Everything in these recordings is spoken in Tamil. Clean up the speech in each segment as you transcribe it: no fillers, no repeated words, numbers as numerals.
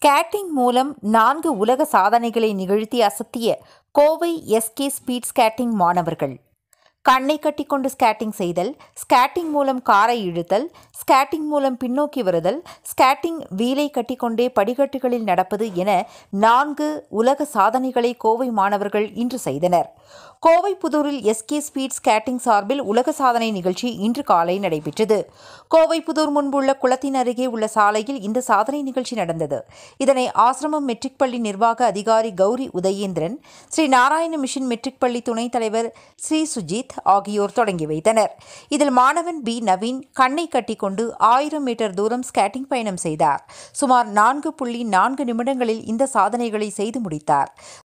ஸ்கேட்டிங் மூலம் 4 உலக சாதனைகளை நிகழ்த்தி அசத்திய கோவை எஸ்கே ஸ்பீட் ஸ்கேட்டிங் மாணவர்கள். கண்ணை கட்டிக்கொண்டு ஸ்கேட்டிங் செய்தல், ஸ்கேட்டிங் மூலம் காரை இழுத்தல், ஸ்கேட்டிங் மூலம் பின்னோக்கி வருதல், ஸ்கேட்டிங் வீலை கட்டிக்கொண்டே படிக்கட்டுகளில் நடப்பது என 4 உலக சாதனைகளை கோவை மாணவர்கள் இன்று செய்தனர். கோவை புதூரில் எஸ்கே ஸ்பீட் ஸ்கேட்டிங் சார்பில் உலக சாதனை நிகழ்ச்சி இன்று காலை நடைபெற்றது. கோவை புதூர் முன்புள்ள குளத்தின் அருகே உள்ள சாலையில் இந்த சாதனை நிகழ்ச்சி நடந்தது. இதனை ஆசிரமம் மெட்ரிக் பள்ளி நிர்வாக அதிகாரி கௌரி உதயேந்திரன், ஸ்ரீ நாராயண மிஷன் மெட்ரிக் பள்ளி துணைத் தலைவர் ஸ்ரீ சுஜித் ஆகியோர் தொடங்கி வைத்தனர். இதில் மாணவன் பி நவீன் கண்ணை கட்டிக்கொண்டு 1000 மீட்டர் தூரம் ஸ்கேட்டிங் பயணம் செய்தார். சுமார் 4.4 நிமிடங்களில் இந்த சாதனைகளை செய்து முடித்தார்.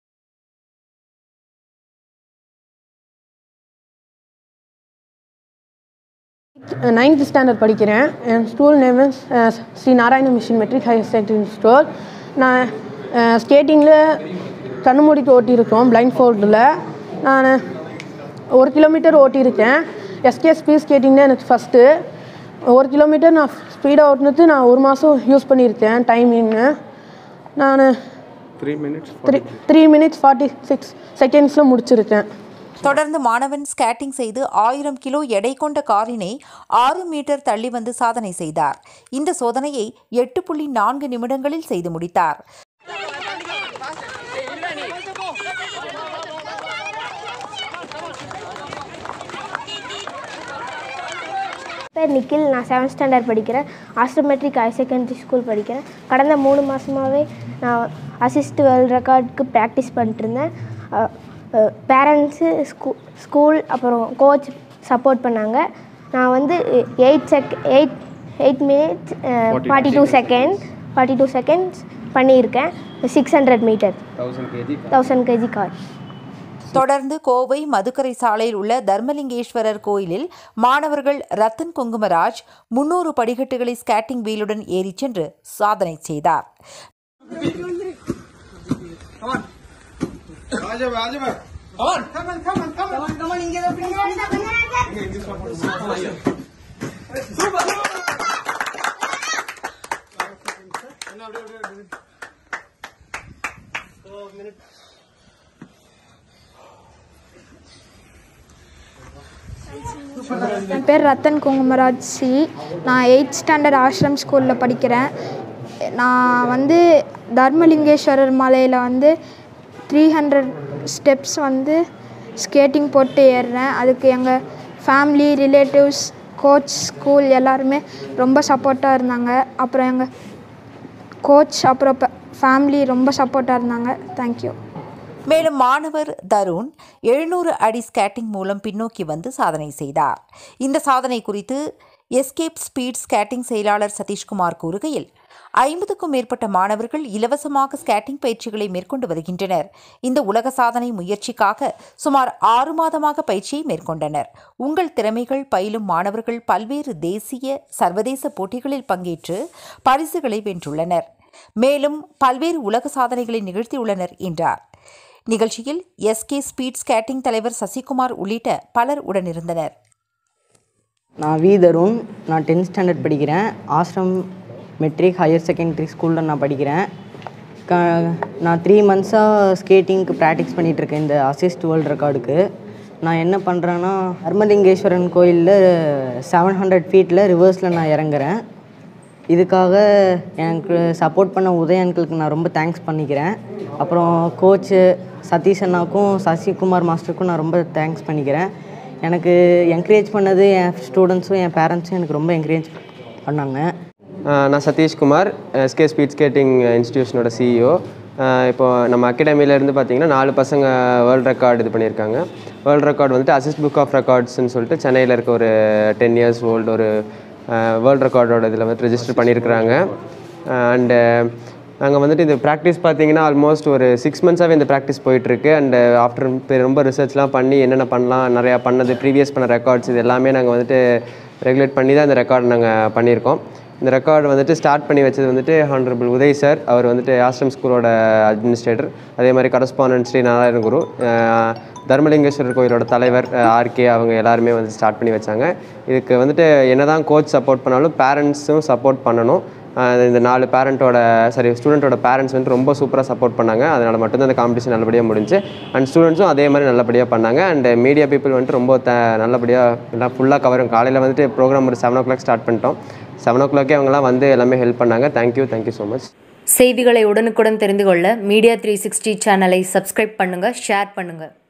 Ninth standard படிக்கிறேன். என் school name Sri Narayana mission matric higher secondary school. நான் ஸ்கேட்டிங்கில் கண்ணு மூடிட்டு ஓட்டியிருக்கோம் பிளைண்ட் ஃபோல்டில். நான் 1 கிலோமீட்டர் ஓட்டியிருக்கேன். எஸ்கே ஸ்பீட் ஸ்கேட்டிங் தான் எனக்கு ஃபஸ்ட்டு. 1 கிலோமீட்டர் நான் ஸ்பீடாக ஓட்டினது நான் 1 மாதம் யூஸ் பண்ணியிருக்கேன் டைமிங்கு. நான் 3 minutes 46 செகண்ட்ஸில் முடிச்சிருக்கேன். தொடர்ந்து மாணவன் ஸ்கேட்டிங் செய்து 1000 கிலோ எடை கொண்ட காரினை 6 மீட்டர் தள்ளி வந்து சாதனை செய்தார். இந்த சோதனையை 8.4 நிமிடங்களில் செய்து முடித்தார். பேர் நிக்கில். நான் 7th ஸ்டாண்டர்ட் படிக்கிறேன். ஆசிரமம் மெட்ரிக் ஹையர் செகண்டரி ஸ்கூல் படிக்கிறேன். கடந்த 3 மாதமாகவே நான் அசிஸ்ட் வேர்ல்ட் ரெக்கார்டுக்கு ப்ராக்டிஸ் பண்ணிட்டு இருந்தேன். பேரண்ட்ஸு ஸ்கூல் அப்புறம் கோச் சப்போர்ட் பண்ணாங்க. நான் வந்து 8 minutes 42 செகண்ட்ஸ் பண்ணியிருக்கேன். 600 மீட்டர் 1000 kg கார். தொடர்ந்து கோவை மதுக்கரை சாலையில் உள்ள தர்மலிங்கேஸ்வரர் கோயிலில் மாணவர்கள் ரத்தன் குங்குமராஜ் 300 படிக்கட்டுகளை ஸ்கேட்டிங் வீலுடன் ஏறிச் சென்று சாதனை செய்தார். என் பேர் ரத்தன் குங்குமராஜ் சி. நான் 8th ஸ்டாண்டர்ட் ஆசிரம் ஸ்கூலில் படிக்கிறேன். நான் வந்து தர்மலிங்கேஸ்வரர் மலையில் வந்து 300 ஸ்டெப்ஸ் வந்து ஸ்கேட்டிங் போட்டு ஏறுறேன். அதுக்கு எங்கள் ஃபேமிலி, ரிலேட்டிவ்ஸ், கோச், ஸ்கூல் எல்லாருமே ரொம்ப சப்போர்ட்டாக இருந்தாங்க. அப்புறம் எங்கள் கோச் அப்புறம் ஃபேமிலி ரொம்ப சப்போர்ட்டாக இருந்தாங்க. தேங்க்யூ. மேலும் மாணவர் தருண் 700 அடி ஸ்கேட்டிங் மூலம் பின்னோக்கி வந்து சாதனை செய்தார். இந்த சாதனை குறித்து எஸ்கேப் ஸ்பீட் ஸ்கேட்டிங் செயலாளர் சதீஷ்குமார் கூறுகையில், 50க்கும் மேற்பட்ட மாணவர்கள் இலவசமாக ஸ்கேட்டிங் பயிற்சிகளை மேற்கொண்டு வருகின்றனர். இந்த உலக சாதனை முயற்சிக்காக சுமார் 6 மாதமாக பயிற்சியை மேற்கொண்டனர். உங்கள் திறமைகள் பயிலும் மாணவர்கள் பல்வேறு தேசிய, சர்வதேச போட்டிகளில் பங்கேற்று பரிசுகளை வென்றுள்ளனர். மேலும் பல்வேறு உலக சாதனைகளை நிகழ்த்தியுள்ளனர் என்றார். நிகழ்ச்சியில் எஸ்கே ஸ்பீட் ஸ்கேட்டிங் தலைவர் சசிகுமார் உள்ளிட்ட பலர் உடனிருந்தனர். நான் வி தருண். நான் 10th ஸ்டாண்டர்ட் படிக்கிறேன். ஆசிரம் மெட்ரிக் ஹையர் செகண்டரி ஸ்கூலில் நான் படிக்கிறேன். நான் 3 மந்த்ஸாக ஸ்கேட்டிங்க்கு ப்ராக்டிஸ் பண்ணிகிட்ருக்கேன். இந்த அசிஸ்ட் வேர்ல்டு ரெக்கார்டுக்கு நான் என்ன பண்ணுறேன்னா, தர்மலிங்கேஸ்வரன் கோயிலில் 700 ஃபீட்டில் ரிவர்ஸில் நான் இறங்குறேன். இதுக்காக எனக்கு சப்போர்ட் பண்ண உதய அங்கிளுக்கு நான் ரொம்ப தேங்க்ஸ் பண்ணிக்கிறேன். அப்புறம் கோச்சு சதீஷ் அண்ணாவுக்கும் சசிகுமார் மாஸ்டருக்கும் நான் ரொம்ப தேங்க்ஸ் பண்ணிக்கிறேன். எனக்கு என்கரேஜ் பண்ணது என் ஸ்டூடெண்ட்ஸும் என் பேரண்ட்ஸும் எனக்கு ரொம்ப என்கரேஜ் பண்ணாங்க. நான் சதீஷ்குமார், எஸ்கே ஸ்பீட் ஸ்கேட்டிங் இன்ஸ்டியூஷனோட சிஇஓ. இப்போது நம்ம அகாடமியிலேருந்து பார்த்திங்கன்னா 4 பசங்க வேர்ல்டு ரெக்கார்டு இது பண்ணியிருக்காங்க. வேர்ல்டு ரெக்கார்டு வந்துட்டு அசிஸ்ட் புக் ஆஃப் ரெக்கார்ட்ஸ்ன்னு சொல்லிட்டு சென்னையில் இருக்க ஒரு 10 years ஓல்டு ஒரு வேர்ல்டு ரெக்கார்டோட இதில் வந்து ரெஜிஸ்டர் பண்ணியிருக்கிறாங்க. அண்டு நாங்கள் வந்துட்டு இந்த ப்ராக்டிஸ் பார்த்திங்கன்னா ஆல்மோஸ்ட் ஒரு 6 monthஸாகவே இந்த ப்ராக்டிஸ் போயிட்டுருக்கு. அண்டு ஆஃப்டர் ரொம்ப ரிசர்ச்லாம் பண்ணி என்னென்ன பண்ணலாம், நிறையா பண்ணது ப்ரீவியஸ் பண்ண ரெக்கார்ட்ஸ் இது எல்லாமே நாங்கள் வந்துட்டு ரெகுலேட் பண்ணி தான் இந்த ரெக்கார்டு நாங்கள் பண்ணியிருக்கோம். இந்த ரெக்கார்டு வந்துட்டு ஸ்டார்ட் பண்ணி வச்சது வந்துட்டு ஹானரபிள் உதய் சார். அவர் வந்துட்டு ஆசிரம் ஸ்கூலோட அட்மினிஸ்ட்ரேட்டர். அதே மாதிரி கரஸ்பாண்டன்ட் ஸ்ரீ நாராயண குரு, தர்மலிங்கேஸ்வரர் கோயிலோட தலைவர் ஆர்கே, அவங்க எல்லாருமே வந்து ஸ்டார்ட் பண்ணி வச்சாங்க. இதுக்கு வந்துட்டு என்ன தான் கோச் சப்போர்ட் பண்ணாலும் பேரண்ட்ஸும் சப்போர்ட் பண்ணணும். இந்த 4 ஸ்டூடெண்ட்டோட பேரண்ட்ஸ் வந்து ரொம்ப சூப்பராக சப்போர்ட் பண்ணாங்க. அதனால் மட்டும்தான் அந்த காம்படிஷன் நல்லபடியாக முடிஞ்சு. அண்ட் ஸ்டூடெண்ட்ஸும் அதே மாதிரி நல்லபடியாக பண்ணாங்க. அண்ட் மீடியா பீப்புள் வந்துட்டு ரொம்ப நல்லபடியாக எல்லாம் ஃபுல்லாக கவரும். காலையில் வந்துட்டு ப்ரோக்ராம் ஒரு 7 o'clock ஸ்டார்ட் பண்ணிட்டோம். 7 o'clock அவங்களாம் வந்து எல்லாமே ஹெல்ப் பண்ணாங்க. Thank you so much. செய்திகளை உடனுக்குடன் தெரிந்து கொள்ள மீடியா 360 சேனலை சப்ஸ்கிரைப் பண்ணுங்கள், ஷேர் பண்ணுங்கள்.